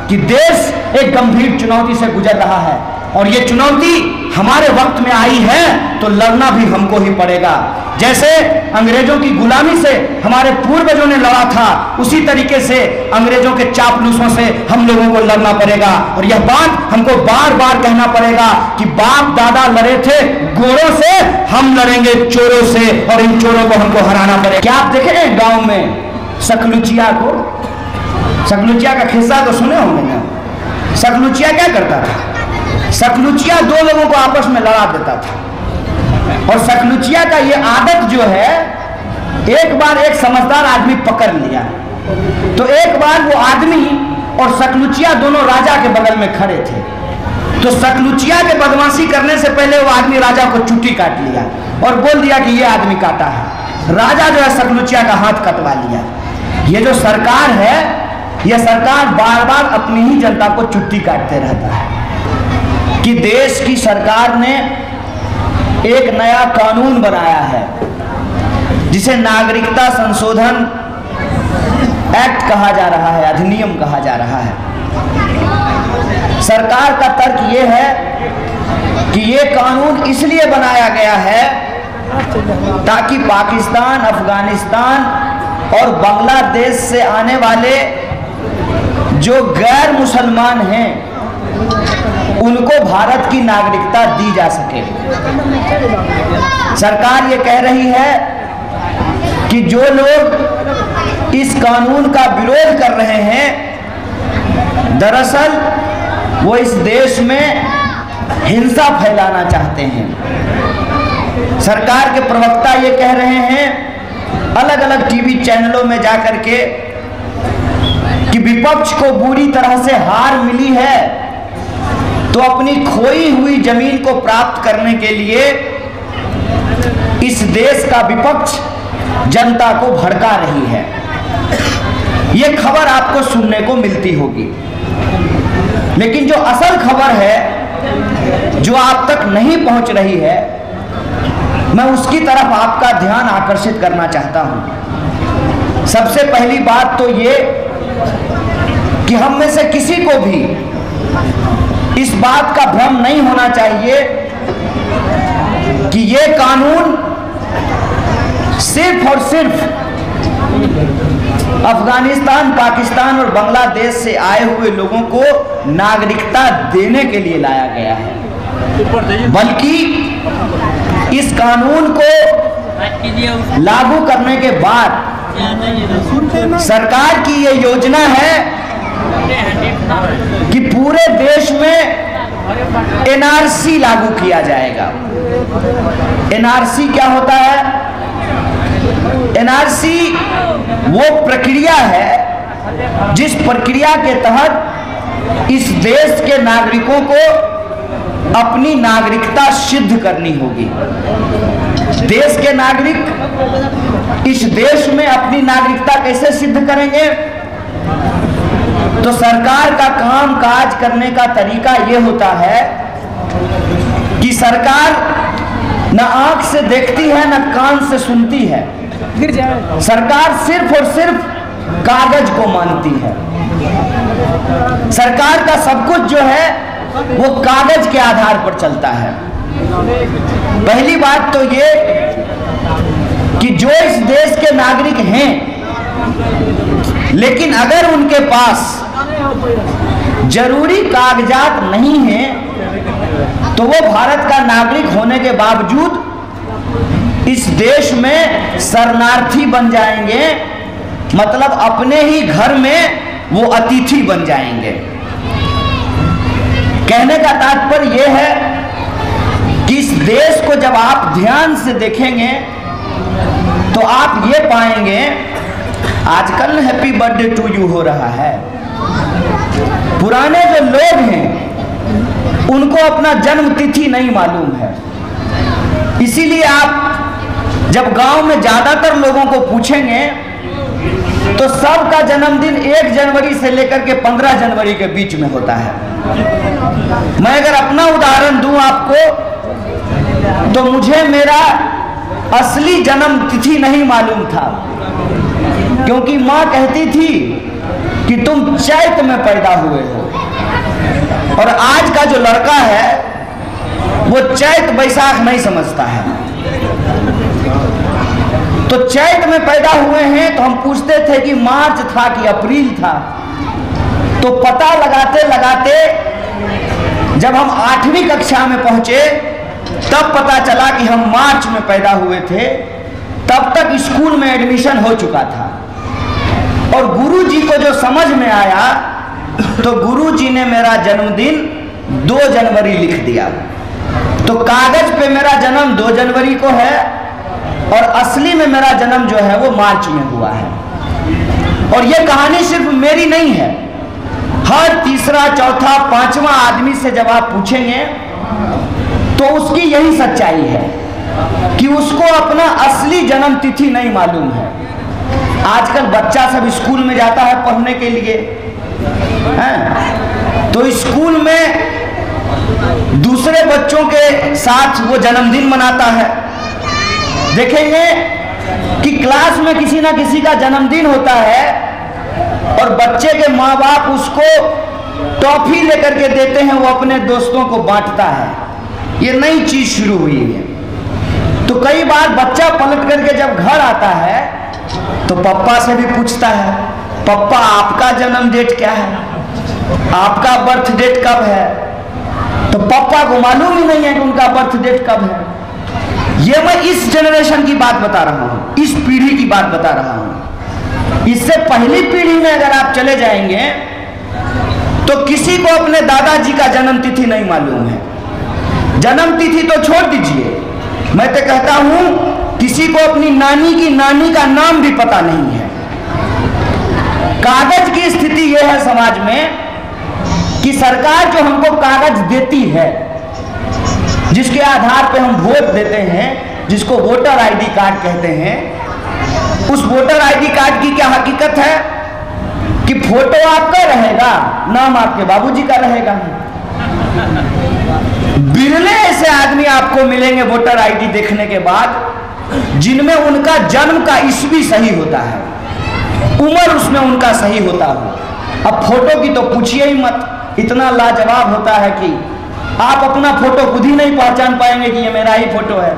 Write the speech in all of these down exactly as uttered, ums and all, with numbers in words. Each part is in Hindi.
कि देश एक गंभीर चुनौती से गुजर रहा है और ये चुनौती हमारे वक्त में आई है तो लड़ना भी हमको ही पड़ेगा। जैसे अंग्रेजों की गुलामी से हमारे पूर्वजों ने लड़ा था, उसी तरीके से अंग्रेजों के चापलूसों से हम लोगों को लड़ना पड़ेगा। और यह बात हमको बार बार कहना पड़ेगा कि बाप दादा लड़े थे गोरों से, हम लड़ेंगे चोरों से और इन चोरों को हमको हराना पड़ेगा। क्या आप देखे हैं गांव में सकलुचिया को? सकलुचिया का किस्सा तो सुने होंगे ना। सकलुचिया क्या करता था? सकलुचिया दो लोगों को आपस में लड़ा देता था और सकलुचिया का ये आदत जो है, एक बार एक समझदार आदमी पकड़ लिया तो एक बार वो आदमी और सकलुचिया दोनों राजा के बगल में खड़े थे। तो सकलुचिया के बदमाशी करने से पहले वो आदमी राजा को चुट्टी काट लिया और बोल दिया कि ये आदमी काटा है। राजा जो है सकलुचिया का हाथ कटवा लिया। ये जो सरकार है, यह सरकार बार बार अपनी ही जनता को चुट्टी काटते रहता है कि देश की सरकार ने एक नया कानून बनाया है जिसे नागरिकता संशोधन एक्ट कहा जा रहा है, अधिनियम कहा जा रहा है। सरकार का तर्क यह है कि यह कानून इसलिए बनाया गया है ताकि पाकिस्तान, अफगानिस्तान और बांग्लादेश से आने वाले जो गैर मुसलमान हैं उनको भारत की नागरिकता दी जा सके। सरकार ये कह रही है कि जो लोग इस कानून का विरोध कर रहे हैं, दरअसल वो इस देश में हिंसा फैलाना चाहते हैं। सरकार के प्रवक्ता ये कह रहे हैं अलग अलग टीवी चैनलों में जाकर के कि विपक्ष को बुरी तरह से हार मिली है तो अपनी खोई हुई जमीन को प्राप्त करने के लिए इस देश का विपक्ष जनता को भड़का रही है। यह खबर आपको सुनने को मिलती होगी, लेकिन जो असल खबर है जो आप तक नहीं पहुंच रही है, मैं उसकी तरफ आपका ध्यान आकर्षित करना चाहता हूं। सबसे पहली बात तो ये कि हम में से किसी को भी इस बात का भ्रम नहीं होना चाहिए कि यह कानून सिर्फ और सिर्फ अफगानिस्तान, पाकिस्तान और बांग्लादेश से आए हुए लोगों को नागरिकता देने के लिए लाया गया है, बल्कि इस कानून को लागू करने के बाद सरकार की यह योजना है कि पूरे देश में एनआरसी लागू किया जाएगा। एनआरसी क्या होता है? एनआरसी वो प्रक्रिया है जिस प्रक्रिया के तहत इस देश के नागरिकों को अपनी नागरिकता सिद्ध करनी होगी। देश के नागरिक इस देश में अपनी नागरिकता कैसे सिद्ध करेंगे? तो सरकार का काम काज करने का तरीका यह होता है कि सरकार न आंख से देखती है न कान से सुनती है। सरकार सिर्फ और सिर्फ कागज को मानती है। सरकार का सब कुछ जो है वो कागज के आधार पर चलता है। पहली बात तो ये कि जो इस देश के नागरिक हैं, लेकिन अगर उनके पास जरूरी कागजात नहीं हैं तो वो भारत का नागरिक होने के बावजूद इस देश में शरणार्थी बन जाएंगे, मतलब अपने ही घर में वो अतिथि बन जाएंगे। कहने का तात्पर्य यह है कि इस देश को जब आप ध्यान से देखेंगे तो आप ये पाएंगे, आजकल हैप्पी बर्थडे टू यू हो रहा है, पुराने जो लोग हैं उनको अपना जन्म तिथि नहीं मालूम है। इसीलिए आप जब गांव में ज्यादातर लोगों को पूछेंगे तो सबका जन्मदिन एक जनवरी से लेकर के पंद्रह जनवरी के बीच में होता है। मैं अगर अपना उदाहरण दूं आपको तो मुझे मेरा असली जन्म तिथि नहीं मालूम था, क्योंकि माँ कहती थी कि तुम चैत में पैदा हुए हो। और आज का जो लड़का है वो चैत बैसाख नहीं समझता है। तो चैत में पैदा हुए हैं तो हम पूछते थे कि मार्च था कि अप्रैल था, तो पता लगाते लगाते जब हम आठवीं कक्षा में पहुंचे तब पता चला कि हम मार्च में पैदा हुए थे। तब तक स्कूल में एडमिशन हो चुका था। और गुरुजी को जो समझ में आया तो गुरुजी ने मेरा जन्मदिन दो जनवरी लिख दिया। तो कागज पे मेरा जन्म दो जनवरी को है और असली में मेरा जन्म जो है वो मार्च में हुआ है। और ये कहानी सिर्फ मेरी नहीं है, हर तीसरा चौथा पांचवा आदमी से जब आप पूछेंगे तो उसकी यही सच्चाई है कि उसको अपना असली जन्म तिथि नहीं मालूम है। आजकल बच्चा सब स्कूल में जाता है पढ़ने के लिए, हैं? तो स्कूल में दूसरे बच्चों के साथ वो जन्मदिन मनाता है। देखेंगे कि क्लास में किसी ना किसी का जन्मदिन होता है और बच्चे के माँ बाप उसको टॉफी लेकर के देते हैं, वो अपने दोस्तों को बांटता है। ये नई चीज शुरू हुई है। तो कई बार बच्चा पलट करके जब घर आता है तो पापा से भी पूछता है, पापा आपका जन्म डेट क्या है, आपका बर्थ डेट कब है? तो पापा को मालूम ही नहीं है कि उनका बर्थ डेट कब है। ये मैं इस जनरेशन की बात बता रहा हूं, इस पीढ़ी की बात बता रहा हूं। इससे पहली पीढ़ी में अगर आप चले जाएंगे तो किसी को अपने दादाजी का जन्म तिथि नहीं मालूम है। जन्म तिथि तो छोड़ दीजिए, मैं तो कहता हूं किसी को अपनी नानी की नानी का नाम भी पता नहीं है। कागज की स्थिति यह है समाज में कि सरकार जो हमको कागज देती है, जिसके आधार पे हम वोट देते हैं, जिसको वोटर आईडी कार्ड कहते हैं, उस वोटर आईडी कार्ड की क्या हकीकत है कि फोटो आपका रहेगा, नाम आपके बाबूजी का रहेगा। बिरले ऐसे आदमी आपको मिलेंगे वोटर आईडी देखने के बाद जिनमें उनका जन्म का ईस्वी सही होता है, उम्र उसमें उनका सही होता हो। अब फोटो की तो पूछिए ही मत, इतना लाजवाब होता है कि आप अपना फोटो खुद ही नहीं पहचान पाएंगे कि ये मेरा ही फोटो है।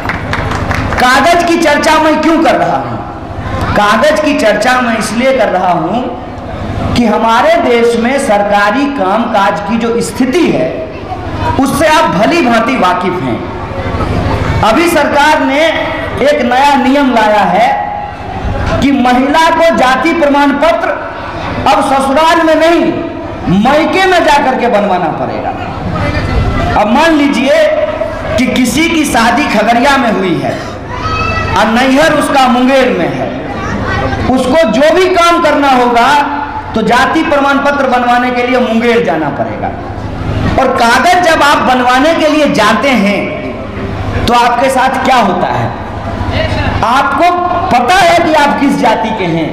कागज की चर्चा मैं क्यों कर रहा हूं? कागज की चर्चा मैं इसलिए कर रहा हूं कि हमारे देश में सरकारी कामकाज की जो स्थिति है उससे आप भली भांति वाकिफ हैं। अभी सरकार ने एक नया नियम लाया है कि महिला को जाति प्रमाण पत्र अब ससुराल में नहीं, मायके में जाकर के बनवाना पड़ेगा। अब मान लीजिए कि किसी की शादी खगड़िया में हुई है और नैहर उसका मुंगेर में है, उसको जो भी काम करना होगा तो जाति प्रमाण पत्र बनवाने के लिए मुंगेर जाना पड़ेगा। और कागज जब आप बनवाने के लिए जाते हैं तो आपके साथ क्या होता है? आपको पता है कि आप किस जाति के हैं,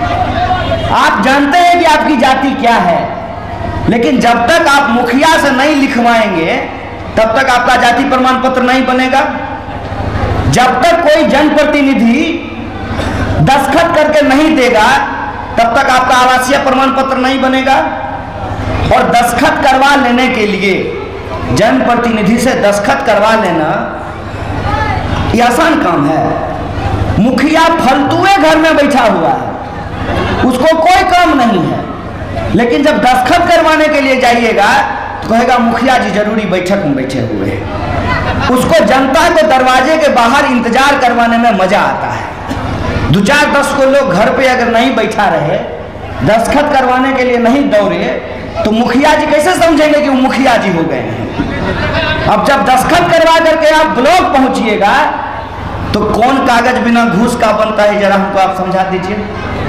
आप जानते हैं कि आपकी जाति क्या है, लेकिन जब तक आप मुखिया से नहीं लिखवाएंगे तब तक आपका जाति प्रमाण पत्र नहीं बनेगा। जब तक कोई जनप्रतिनिधि दस्तखत करके नहीं देगा तब तक आपका आवासीय प्रमाण पत्र नहीं बनेगा। और दस्तखत करवा लेने के लिए जनप्रतिनिधि से दस्तखत करवा लेना ये आसान काम है। मुखिया फलतुए घर में बैठा हुआ है, उसको कोई काम नहीं है, लेकिन जब दस्तखत करवाने के लिए जाइएगा तो कहेगा मुखिया जी जरूरी बैठक में बैठे हुए हैं। उसको जनता को दरवाजे के बाहर इंतजार करवाने में मजा आता है। दो चार दस को लोग घर पे अगर नहीं बैठा रहे, दस्तखत करवाने के लिए नहीं दौड़े, तो मुखिया जी कैसे समझेंगे कि वो मुखिया जी हो गए हैं। अब जब दस्तखत करवा करके आप ब्लॉक पहुंचिएगा तो कौन कागज बिना घूस का बनता है, जरा हमको आप समझा दीजिए।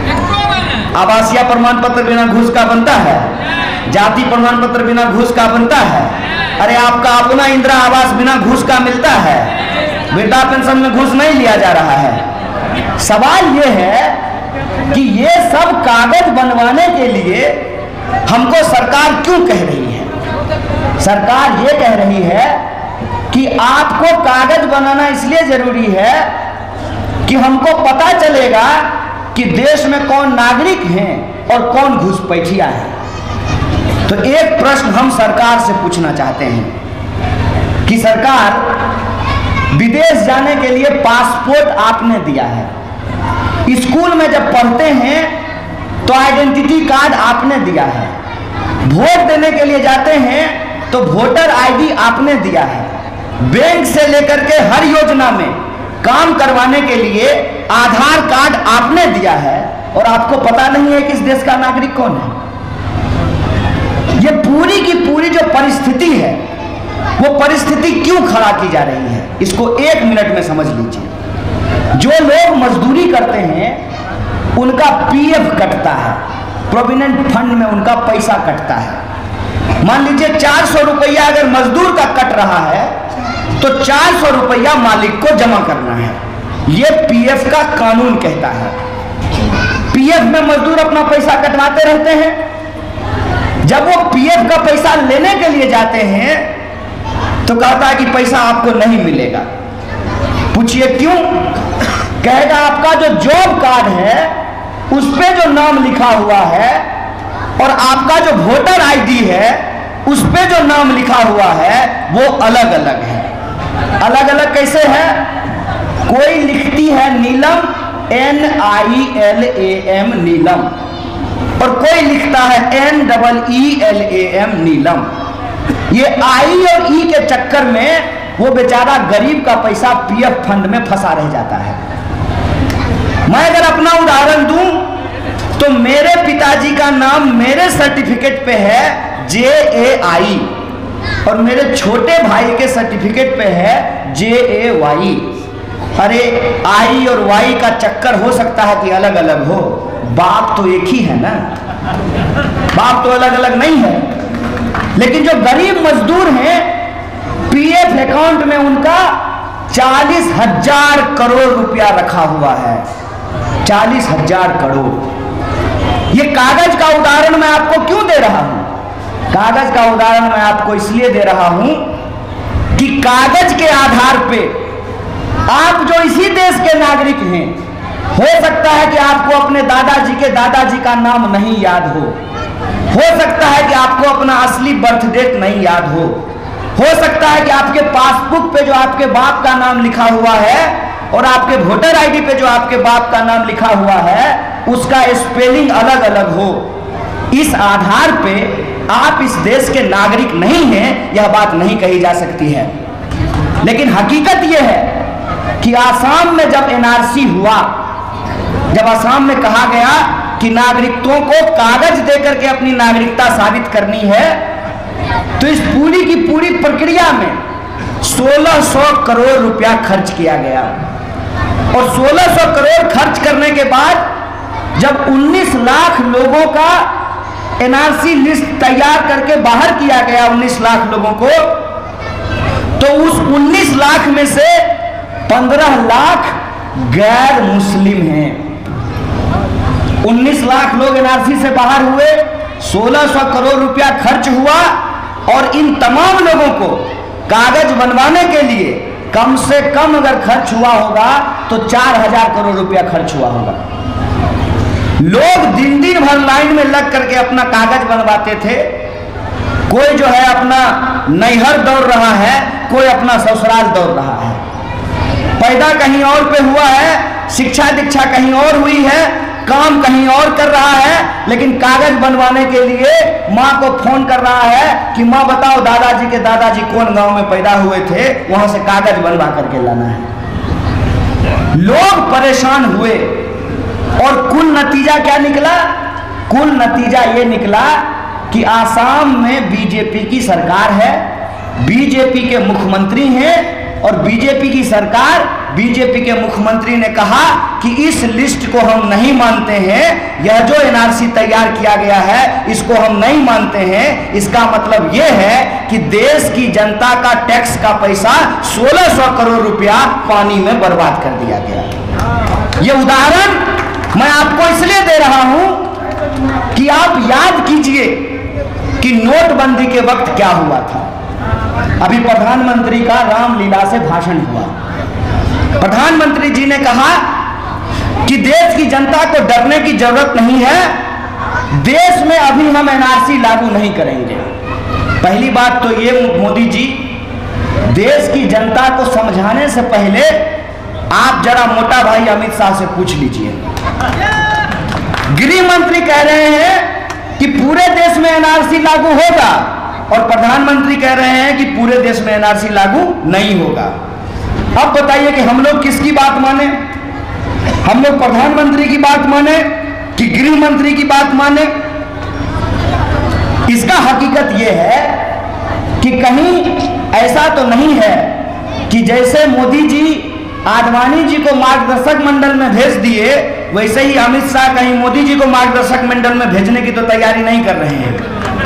आवासीय प्रमाण पत्र बिना घूस का बनता है, जाति प्रमाण पत्र बिना घूस का बनता है। अरे आपका अपना इंदिरा आवास बिना घूस का मिलता है, वृद्धा पेंशन में घूस नहीं लिया जा रहा है। सवाल यह है कि ये सब कागज बनवाने के लिए हमको सरकार क्यों कह रही है? सरकार ये कह रही है कि आपको कागज बनाना इसलिए जरूरी है कि हमको पता चलेगा कि देश में कौन नागरिक हैं और कौन घुसपैठिया है। तो एक प्रश्न हम सरकार से पूछना चाहते हैं कि सरकार, विदेश जाने के लिए पासपोर्ट आपने दिया है, स्कूल में जब पढ़ते हैं तो आइडेंटिटी कार्ड आपने दिया है, वोट देने के लिए जाते हैं तो वोटर आईडी आपने दिया है, बैंक से लेकर के हर योजना में काम करवाने के लिए आधार कार्ड आपने दिया है, और आपको पता नहीं है कि इस देश का नागरिक कौन है। ये पूरी की पूरी जो परिस्थिति है, वो परिस्थिति क्यों खड़ा की जा रही है, इसको एक मिनट में समझ लीजिए। जो लोग मजदूरी करते हैं उनका पीएफ कटता है, प्रोविडेंट फंड में उनका पैसा कटता है। मान लीजिए चार सौ रुपया अगर मजदूर का कट रहा है तो चार सौ रुपया मालिक को जमा करना है, ये पीएफ का कानून कहता है। पीएफ में मजदूर अपना पैसा कटवाते रहते हैं। जब वो पीएफ का पैसा लेने के लिए जाते हैं तो कहता है कि पैसा आपको नहीं मिलेगा। पूछिए क्यों? कहेगा आपका जो जॉब कार्ड है उस पे जो नाम लिखा हुआ है और आपका जो वोटर आईडी है उस पे जो नाम लिखा हुआ है वो अलग अलग है। अलग अलग कैसे है? कोई लिखती है Neelam, N I L A M Neelam, और कोई लिखता है N double E L A M Neelam. ये आई और ई के चक्कर में वो बेचारा गरीब का पैसा पीएफ फंड में फंसा रह जाता है। मैं अगर अपना उदाहरण दूं तो मेरे पिताजी का नाम मेरे सर्टिफिकेट पे है जे ए आई और मेरे छोटे भाई के सर्टिफिकेट पे है जे ए वाई। अरे आई और वाई का चक्कर हो सकता है कि अलग अलग हो, बाप तो एक ही है ना, बाप तो अलग अलग नहीं है। लेकिन जो गरीब मजदूर हैं पीएफ अकाउंट में उनका चालीस हजार करोड़ रुपया रखा हुआ है, चालीस हजार करोड़। ये कागज का उदाहरण मैं आपको क्यों दे रहा हूं? कागज का उदाहरण मैं आपको इसलिए दे रहा हूं कि कागज के आधार पे आप जो इसी देश के नागरिक हैं, हो सकता है कि आपको अपने दादाजी के दादाजी का नाम नहीं याद हो, हो सकता है कि आपको अपना असली बर्थ डेट नहीं याद हो, हो सकता है कि आपके पासबुक पे जो आपके बाप का नाम लिखा हुआ है और आपके वोटर आईडी पे जो आपके बाप का नाम लिखा हुआ है उसका स्पेलिंग अलग अलग हो। इस आधार पे आप इस देश के नागरिक नहीं हैं, यह बात नहीं कही जा सकती है। लेकिन हकीकत यह है कि आसाम में जब एनआरसी हुआ, जब आसाम में कहा गया कि नागरिकों को कागज देकर के अपनी नागरिकता साबित करनी है, तो इस पूरी की पूरी प्रक्रिया में सोलह सौ करोड़ रुपया खर्च किया गया। और सोलह सौ करोड़ खर्च करने के बाद जब उन्नीस लाख लोगों का एनआरसी लिस्ट तैयार करके बाहर किया गया, उन्नीस लाख लोगों को, तो उस उन्नीस लाख में से पंद्रह लाख गैर मुस्लिम हैं। उन्नीस लाख लोग एनआरसी से बाहर हुए, सोलह सौ करोड़ रुपया खर्च हुआ और इन तमाम लोगों को कागज बनवाने के लिए कम से कम अगर खर्च हुआ होगा तो चार हजार करोड़ रुपया खर्च हुआ होगा। लोग दिन दिन भर लाइन में लग करके अपना कागज बनवाते थे। कोई जो है अपना नैहर दौड़ रहा है, कोई अपना ससुराल दौड़ रहा है, पैदा कहीं और पे हुआ है, शिक्षा दीक्षा कहीं और हुई है, काम कहीं और कर रहा है, लेकिन कागज बनवाने के लिए माँ को फोन कर रहा है कि माँ बताओ दादाजी के दादाजी कौन गांव में पैदा हुए थे, वहां से कागज बनवा करके लाना है। लोग परेशान हुए और कुल नतीजा क्या निकला? कुल नतीजा ये निकला कि आसाम में बीजेपी की सरकार है, बीजेपी के मुख्यमंत्री हैं, और बीजेपी की सरकार, बीजेपी के मुख्यमंत्री ने कहा कि इस लिस्ट को हम नहीं मानते हैं, यह जो एनआरसी तैयार किया गया है इसको हम नहीं मानते हैं। इसका मतलब यह है कि देश की जनता का टैक्स का पैसा सोलह सौ करोड़ रुपया पानी में बर्बाद कर दिया गया। यह उदाहरण मैं आपको इसलिए दे रहा हूं कि आप याद कीजिए कि नोटबंदी के वक्त क्या हुआ था। अभी प्रधानमंत्री का रामलीला से भाषण हुआ। प्रधानमंत्री जी ने कहा कि देश की जनता को डरने की जरूरत नहीं है, देश में अभी हम एनआरसी लागू नहीं करेंगे। पहली बात तो ये मोदी जी, देश की जनता को समझाने से पहले आप जरा मोटा भाई अमित शाह से पूछ लीजिए। गृह मंत्री कह रहे हैं कि पूरे देश में एनआरसी लागू होगा और प्रधानमंत्री कह रहे हैं कि पूरे देश में एनआरसी लागू नहीं होगा। अब बताइए कि हम लोग किसकी बात माने? हम लोग प्रधानमंत्री की बात माने कि गृह मंत्री की बात माने? इसका हकीकत यह है कि कहीं ऐसा तो नहीं है कि जैसे मोदी जी आडवाणी जी को मार्गदर्शक मंडल में भेज दिए, वैसे ही अमित शाह कहीं मोदी जी को मार्गदर्शक मंडल में भेजने की तो तैयारी नहीं कर रहे हैं।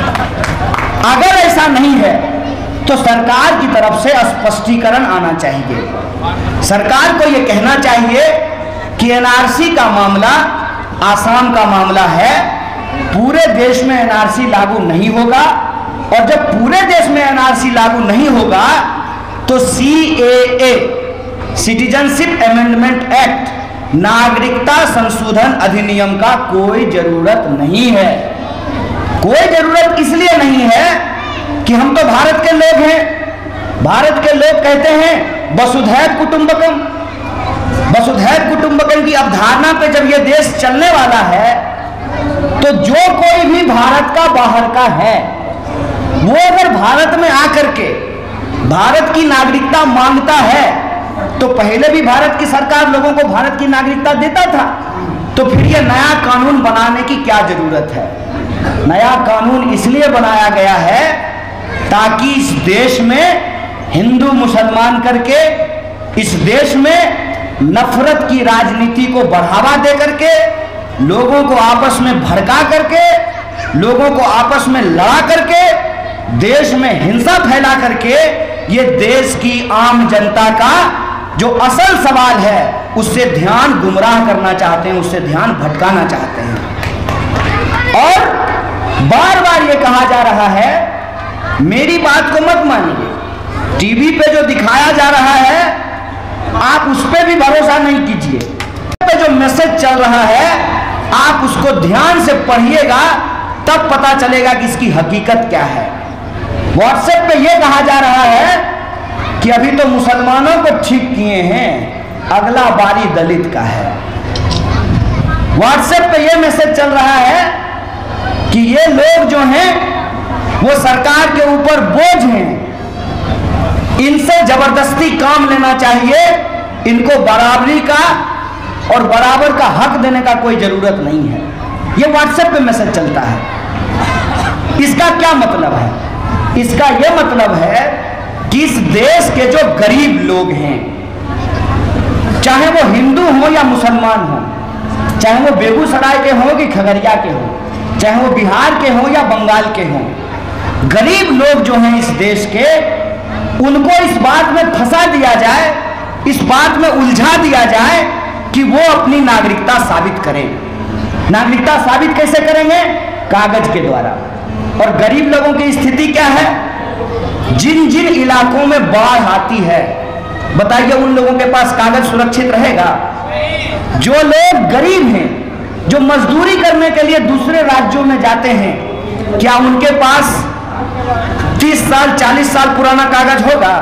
अगर ऐसा नहीं है तो सरकार की तरफ से स्पष्टीकरण आना चाहिए। सरकार को यह कहना चाहिए कि एनआरसी का मामला आसाम का मामला है, पूरे देश में एनआरसी लागू नहीं होगा, और जब पूरे देश में एनआरसी लागू नहीं होगा तो सीएए, सिटीजनशिप अमेंडमेंट एक्ट, नागरिकता संशोधन अधिनियम का कोई जरूरत नहीं है। कोई जरूरत इसलिए नहीं है कि हम तो भारत के लोग हैं। भारत के लोग कहते हैं वसुधैव कुटुंबकम। वसुधैव कुटुंबकम की अवधारणा पे जब ये देश चलने वाला है तो जो कोई भी भारत का बाहर का है वो अगर भारत में आकर के भारत की नागरिकता मांगता है तो पहले भी भारत की सरकार लोगों को भारत की नागरिकता देता था, तो फिर ये नया कानून बनाने की क्या जरूरत है? नया कानून इसलिए बनाया गया है ताकि इस देश में हिंदू मुसलमान करके, इस देश में नफरत की राजनीति को बढ़ावा दे करके, लोगों को आपस में भड़का करके, लोगों को आपस में लड़ा करके, देश में हिंसा फैला करके ये देश की आम जनता का जो असल सवाल है उससे ध्यान गुमराह करना चाहते हैं, उससे ध्यान भटकाना चाहते हैं। और बार बार ये कहा जा रहा है, मेरी बात को मत मानिए, टीवी पे जो दिखाया जा रहा है आप उस पर भी भरोसा नहीं कीजिए। पे जो मैसेज चल रहा है आप उसको ध्यान से पढ़िएगा, तब पता चलेगा कि इसकी हकीकत क्या है। व्हाट्सएप पे ये कहा जा रहा है कि अभी तो मुसलमानों को ठीक किए हैं, अगला बारी दलित का है। व्हाट्सएप पे ये मैसेज चल रहा है कि ये लोग जो हैं वो सरकार के ऊपर बोझ हैं, इनसे जबरदस्ती काम लेना चाहिए, इनको बराबरी का और बराबर का हक देने का कोई जरूरत नहीं है। ये व्हाट्सएप पे मैसेज चलता है। इसका क्या मतलब है? इसका यह मतलब है कि इस देश के जो गरीब लोग हैं, चाहे वो हिंदू हो या मुसलमान हो, चाहे वो बेगूसराय के हो कि खगड़िया के हो, चाहे वो बिहार के हो या बंगाल के हो, गरीब लोग जो हैं इस देश के, उनको इस बात में फंसा दिया जाए, इस बात में उलझा दिया जाए कि वो अपनी नागरिकता साबित करें। नागरिकता साबित कैसे करेंगे? कागज के द्वारा। और गरीब लोगों की स्थिति क्या है? जिन जिन इलाकों में बाढ़ आती है, बताइए उन लोगों के पास कागज सुरक्षित रहेगा? जो लोग गरीब हैं, जो मजदूरी करने के लिए दूसरे राज्यों में जाते हैं, क्या उनके पास तीस साल चालीस साल पुराना कागज होगा?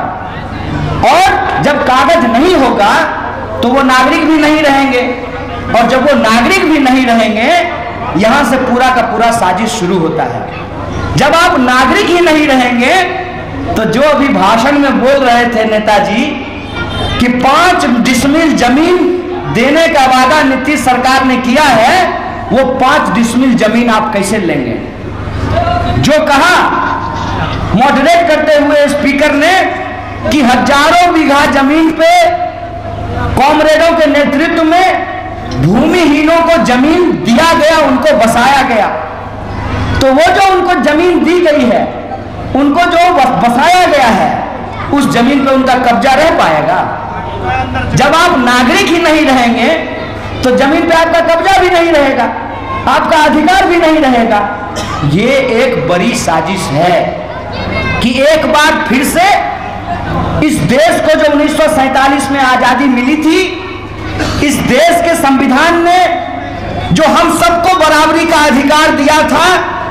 और जब कागज नहीं होगा तो वो नागरिक भी नहीं रहेंगे, और जब वो नागरिक भी नहीं रहेंगे, यहां से पूरा का पूरा साजिश शुरू होता है। जब आप नागरिक ही नहीं रहेंगे तो जो अभी भाषण में बोल रहे थे नेताजी कि पांच डिसमिल जमीन देने का वादा नीतीश सरकार ने किया है, वो पांच डिसमिल जमीन आप कैसे लेंगे? जो कहा मॉडरेट करते हुए स्पीकर ने कि हजारों बीघा जमीन पे कॉमरेडों के नेतृत्व में भूमिहीनों को जमीन दिया गया, उनको बसाया गया, तो वो जो उनको जमीन दी गई है, उनको जो बसाया गया है, उस जमीन पे उनका कब्जा रह पाएगा? जब आप नागरिक ही नहीं रहेंगे तो जमीन पे आपका कब्जा भी नहीं रहेगा, आपका अधिकार भी नहीं रहेगा। ये एक बड़ी साजिश है कि एक बार फिर से इस देश को जो उन्नीस सौ सैंतालीस में आजादी मिली थी, इस देश के संविधान ने जो हम सबको बराबरी का अधिकार दिया था,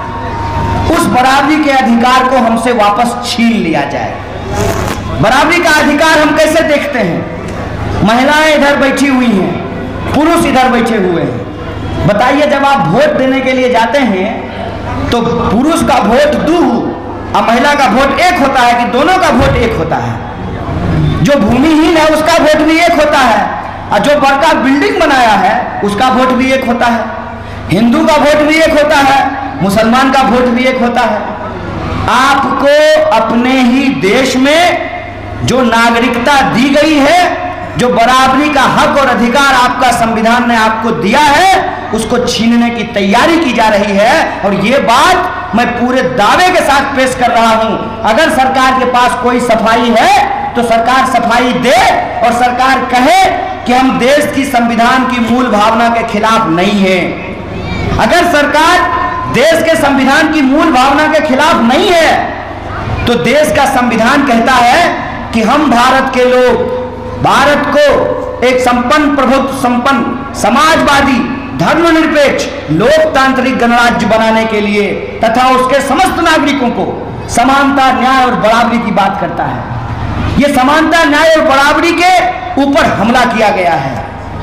उस बराबरी के अधिकार को हमसे वापस छीन लिया जाए। बराबरी का अधिकार हम कैसे देखते हैं? महिलाएं इधर बैठी हुई हैं, पुरुष इधर बैठे हुए हैं। बताइए, जब आप वोट देने के लिए जाते हैं तो पुरुष का वोट दो और महिला का वोट एक होता है कि दोनों का वोट एक होता है? जो भूमिहीन है उसका वोट भी एक होता है, और जो बड़का बिल्डिंग बनाया है उसका वोट भी एक होता है। हिंदू का वोट भी एक होता है, मुसलमान का वोट भी एक होता है। आपको अपने ही देश में जो नागरिकता दी गई है, जो बराबरी का हक और अधिकार आपका संविधान ने आपको दिया है, उसको छीनने की तैयारी की जा रही है। और ये बात मैं पूरे दावे के साथ पेश कर रहा हूं। अगर सरकार के पास कोई सफाई है तो सरकार सफाई दे और सरकार कहे कि हम देश की संविधान की मूल भावना के खिलाफ नहीं है। अगर सरकार देश के संविधान की मूल भावना के खिलाफ नहीं है तो देश का संविधान कहता है कि हम भारत के लोग भारत को एक संपन्न प्रभुत्व संपन्न समाजवादी धर्मनिरपेक्ष लोकतांत्रिक गणराज्य बनाने के लिए तथा उसके समस्त नागरिकों को समानता, न्याय और बराबरी की बात करता है। यह समानता, न्याय और बराबरी के ऊपर हमला किया गया है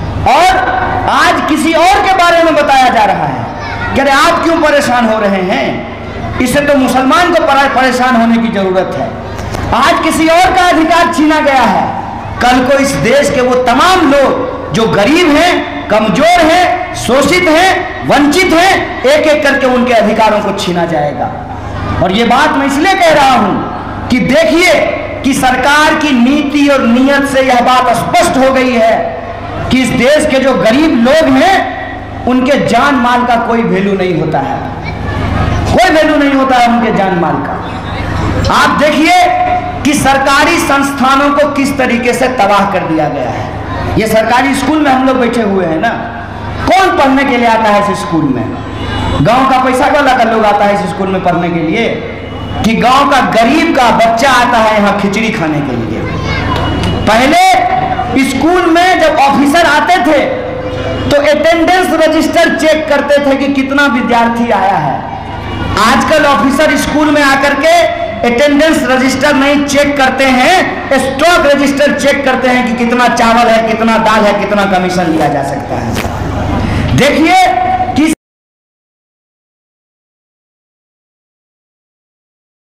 और आज किसी और के बारे में बताया जा रहा है कि अरे आप क्यों परेशान हो रहे हैं? इससे तो मुसलमान को परेशान होने की जरूरत है। आज किसी और का अधिकार छीना गया है, कल को इस देश के वो तमाम लोग जो गरीब हैं, कमजोर हैं, शोषित हैं, वंचित हैं, एक एक करके उनके अधिकारों को छीना जाएगा। और ये बात मैं इसलिए कह रहा हूं कि देखिए कि सरकार की नीति और नीयत से यह बात स्पष्ट हो गई है कि इस देश के जो गरीब लोग हैं उनके जान माल का कोई वैल्यू नहीं होता है, कोई वैल्यू नहीं होता है उनके जान माल का। आप देखिए कि सरकारी संस्थानों को किस तरीके से तबाह कर दिया गया है। ये सरकारी स्कूल में हम लोग बैठे हुए हैं ना, कौन पढ़ने के लिए आता है इस स्कूल में? गांव का पैसा वाला का लोग आता है इस स्कूल में पढ़ने के लिए कि गांव का गरीब का बच्चा आता है यहाँ खिचड़ी खाने के लिए? पहले स्कूल में जब ऑफिसर आते थे तो अटेंडेंस रजिस्टर चेक करते थे कि कितना विद्यार्थी आया है। आजकल ऑफिसर स्कूल में आकर के अटेंडेंस रजिस्टर नहीं चेक करते हैं, स्टॉक रजिस्टर चेक करते हैं कि कितना चावल है, कितना दाल है, कितना कमीशन लिया जा सकता है। देखिए